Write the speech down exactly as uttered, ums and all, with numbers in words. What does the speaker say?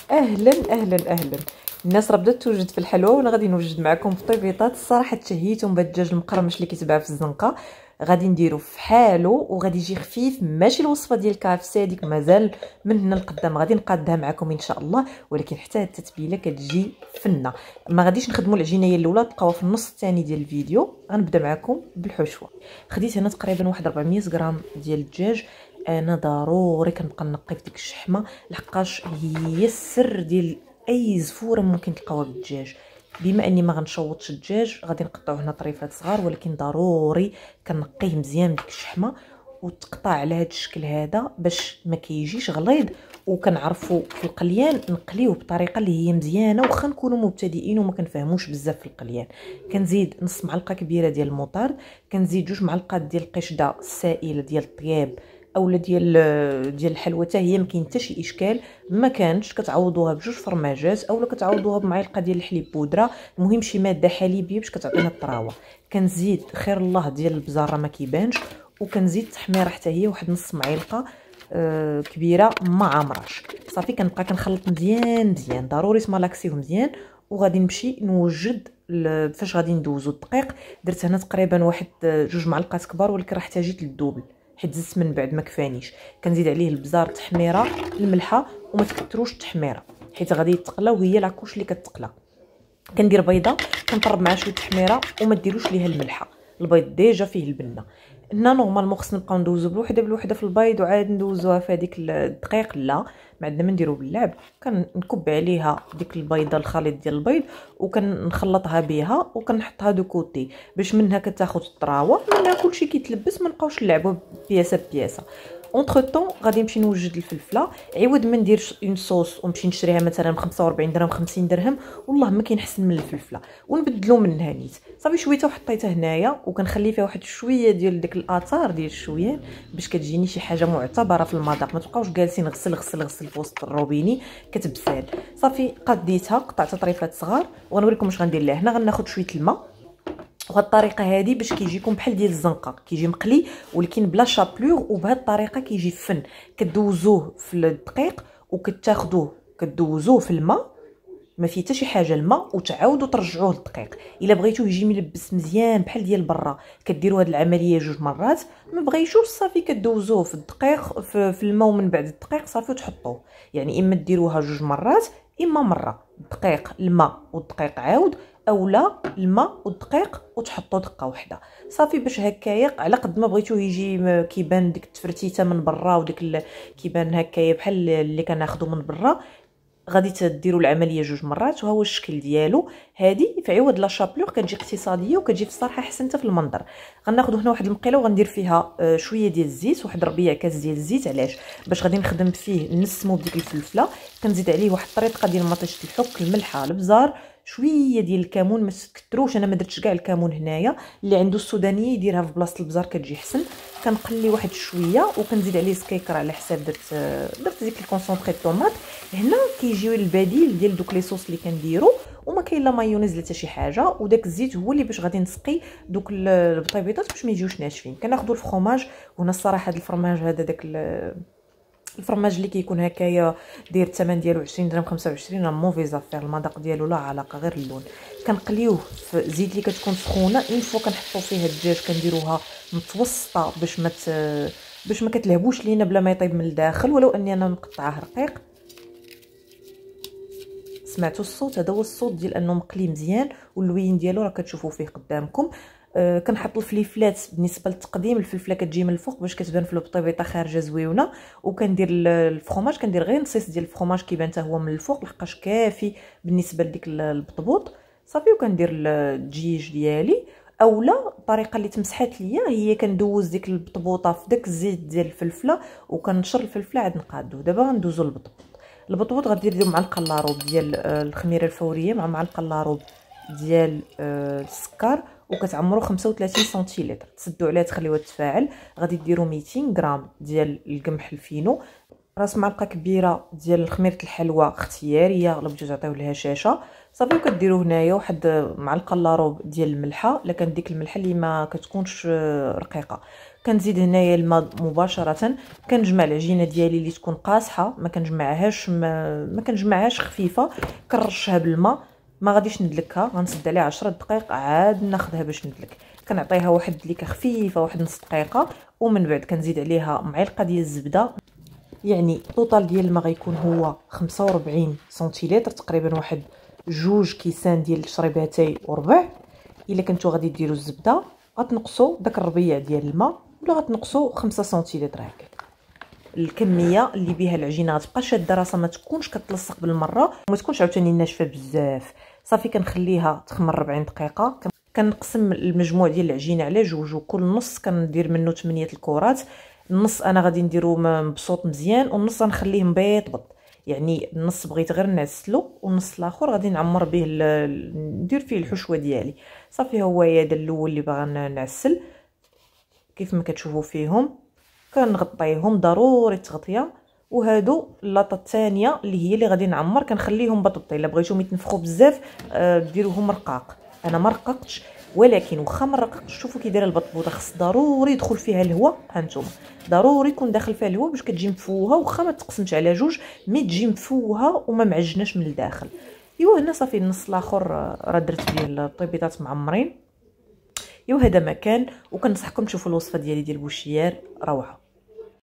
اهلا اهلا اهلا. الناس راه بدات توجد في الحلوى وانا غادي نوجد معكم في طيبيطات. الصراحه تشهيتهم بهاد الدجاج المقرمش اللي كيتباع في الزنقه. غادي نديرو في حالو وغادي يجي خفيف، ماشي الوصفه ديال كافسي هذيك مازال من هنا لقدام غادي نقادها معكم ان شاء الله، ولكن حتى التتبيله كتجي فنه. ما غاديش نخدموا العجينه هي الاولى، تلقاوها في النص الثاني ديال الفيديو. غنبدا معكم بالحشوه. خديت هنا تقريبا واحد أربعمية غرام ديال الدجاج. انا ضروري كنبقى نقي في ديك الشحمه لحقاش هي السر ديال اي زفوره ممكن تلقاوها بالدجاج. بما اني ما غنشوطش الدجاج غادي نقطعو هنا طريفات صغار، ولكن ضروري كنقيه مزيان بديك الشحمه وتقطع على هذا الشكل هذا باش ما كيجيش غليظ. وكنعرفوا في القليان نقليوه بطريقه اللي هي مزيانه، واخا نكونوا مبتدئين وما كنفهموش بزاف في القليان. كنزيد نص معلقه كبيره ديال المطارد، كنزيد جوج معلقات ديال القشده السائله ديال الطياب اولا ديال ديال الحلوى حتى هي ما كاين حتى شي اشكال. ما كانش كتعوضوها بجوج فرماجات اولا كتعوضوها بمعلقه ديال الحليب بودره، المهم شي ماده حليبيه باش كتعطينا الطراوه. كنزيد خير الله ديال البزار ما كيبانش، وكنزيد التحميره حتى هي واحد نص معلقه آه كبيره ما عامراش. صافي كنبقى كنخلط مزيان مزيان، ضروري تمالاكسيوه مزيان. وغادي نمشي نوجد فاش غادي ندوزو الدقيق. درت هنا تقريبا واحد جوج معلقات كبار، ولكن راه احتاجيت للدوبل حيت زدت من بعد ما كفانيش. كنزيد عليه البزار، التحميره، الملحه، وما تكثروش التحميره حيت غادي يتقلى وهي لاكوش اللي كتقلى. كندير بيضه كنطرب معها شويه التحميره وما ديروش ليها الملحه، البيض ديجا فيه البنه. هنا نورمالمون خصنا نبقاو ندوزو بوحده بوحده في البيض وعاد ندوزوها في هذيك الدقيق. لا، ما عندنا ما نديرو باللعب. كنكب عليها ديك البيضه الخليط ديال البيض وكنخلطها بها وكنحطها دو كوتي باش منها كتاخذ الطراوه، منها كلشي كيتلبس، ما نبقاوش نلعبوا بياسه بياسه. اونتر طون غادي نمشي نوجد الفلفله. عوض ما ندير اون صوص ونمشي نشريها مثلا ب خمسة وأربعين درهم خمسين درهم، والله ما كاين احسن من الفلفله ونبدلو منها نيت. صافي شويته وحطيتها هنايا وكنخلي فيها واحد شويه ديال ديك الاثار ديال الشويان باش كتجيني شي حاجه معتبره في المذاق. ما تبقاوش جالسين غسل غسل غسل في وسط الروبيني كتبسال. صافي قديتها قطعتها طريفات صغار وغنوريكم واش غندير لها. هنا غناخذ شويه الماء وهاد الطريقه هذه باش كيجيكم بحال ديال الزنقه، كيجي مقلي ولكن بلا شابلور، وبهاد الطريقه كيجي فن. كدوزوه في الدقيق وكتاخذوه كدوزوه في الماء، ما فيه حتى شي حاجه الماء، وتعاودوا ترجعوه للدقيق. الا بغيتوه يجي ملبس مزيان بحال ديال برا كديروا هاد العمليه جوج مرات. ما بغيتوش صافي كدوزوه في الدقيق في, في الماء ومن بعد الدقيق صافي وتحطوه. يعني اما ديروها جوج مرات اما مره، الدقيق الماء والدقيق عاود، اولا الماء والدقيق وتحطوا دقه واحده صافي. باش هكايا على قد ما بغيتوه يجي كيبان ديك التفرتيته من برا وديك كيبان هكايا بحال اللي كناخذوا من برا، غادي تديروا العمليه جوج مرات وها هو الشكل ديالو. هذه في عوض لا شابلور كتجي اقتصاديه وكتجي في الصراحه احسن حتى في المنظر. غناخذ هنا واحد المقيله وغندير فيها شويه ديال الزيت، واحد ربيع كاس ديال الزيت. علاش؟ باش غادي نخدم فيه نسمو بديك الفلفله. كنزيد عليه واحد الطريقه ديال مطيشه الحك، الملحه، البزار، شويه ديال الكمون. ما تكثروش، انا ما درتش كاع الكمون هنايا. اللي عنده السودانيه يديرها في بلاصه البزار كتجي حسن. كنقلي واحد شويه وكنزيد عليه سكيكر على حساب درت درت ديك الكونسونطري الطوماط. هنا كيجيو البديل ديال دوك لي صوص اللي كنديرو، وما كاين لا مايونيز لا حتى شي حاجه. وداك الزيت هو اللي باش غادي نسقي دوك البطيبيطات باش ما يجيوش ناشفين. كناخذوا الفرماج، وهنا الصراحه هذا الفرماج هذا داك الفرماج اللي كيكون هكايا داير الثمن ديالو عشرين درهم خمسة وعشرين راه موفي زافير. المذاق ديالو لا علاقه، غير اللون. كنقليوه في زيت اللي كتكون سخونه. اون فوا كنحطوا فيها الدجاج كنديروها متوسطه باش ما باش ما كتلهبوش لينا بلا ما يطيب من الداخل، ولو اني انا مقطعاه رقيق. سمعتوا الصوت؟ هذا هو الصوت ديال انه مقلي مزيان، واللوين ديالو راه كتشوفوا فيه قدامكم. آه كنحط الفليفلات بالنسبه للتقديم. الفلفله كتجي من الفوق باش كتبان في البطيبيطه خارجه زويونه. وكندير الفرماج، كندير غير نصيص ديال الفرماج كيبان حتى هو من الفوق لحقاش كافي بالنسبه لديك البطبوط. صافي وكندير الدجيج ديالي. اولا الطريقه اللي تمسحات ليا هي كندوز ديك البطبوطه في داك الزيت ديال الفلفله وكنشر الفلفله عاد نقادو. دابا غندوزو للبطبوط. البطبوط غدير معلقه لاروب ديال الخميره الفوريه مع معلقه لاروب ديال السكر، وكتعمروا خمسة وثلاثين سنتيلتر. تسدوا عليها تخليوها تفاعل. غادي ديروا ميتين غرام ديال القمح الفينو، راس معلقه كبيره ديال خميره الحلوى اختياريه، الا بغيتو تعطيو لها شاشه. صافي وكديروا هنايا واحد معلقه لاروب ديال الملحه، الا كانت ديك الملحه اللي ما كتكونش رقيقه. كنزيد هنايا الماء مباشره. كنجمع العجينه ديالي اللي تكون قاصحه، ما كنجمعهاش ما, ما كنجمعهاش خفيفه، كنرشها بالماء، ما غاديش ندلكها، غنسد عليها عشرة دقائق عاد ناخذها باش ندلك. كنعطيها واحد الدليكه خفيفه واحد نص دقيقه، ومن بعد كنزيد عليها معلقه ديال الزبده. يعني الطوطال ديال الماء غيكون هو خمسة وربعين سنتيلتر، تقريبا واحد جوج كيسان ديال الشريباتاي وربع. الا كنتو غادي ديروا الزبده غتنقصوا داك الربيع ديال الماء، ولا غتنقصوا خمسة سنتيلتر هكا. الكميه اللي بها العجينه غتبقى شاده راسها، ما تكونش كتلصق بالمره وما تكونش عاوتاني ناشفه بزاف. صافي كنخليها تخمر أربعين دقيقه. كنقسم المجموع ديال العجينه على جوج، وكل نص كندير منه ثمانية الكرات. النص انا غادي نديرو مبسوط مزيان، والنص غنخليه مبيطبط. يعني النص بغيت غير نعسلو، والنص الاخر غادي نعمر به ندير فيه الحشوه ديالي. صافي هو هذا الاول اللي باغا نعسل كيف ما كتشوفوا فيهم. كنغطيهم ضروري التغطيه. وهادو اللاطه الثانيه اللي هي اللي غادي نعمر كنخليهم بطبطين. الا بغيتوهم يتنفخوا بزاف آه ديروهم رقاق. انا ما رققتش، ولكن واخا ما رققتش شوفوا كي دايره البطبوطه، خص ضروري يدخل فيها الهواء. ها نتوما ضروري يكون داخل فيها الهواء باش كتجي مفوهه، واخا ما تقسمش على جوج مي تجي مفوهه وما معجناش من الداخل. ايوا هنا صافي النص الاخر راه درت ديال الطيبيطات معمرين. ايوا هذا مكان، وكنصحكم تشوفوا الوصفه ديالي ديال بوشيار روعه.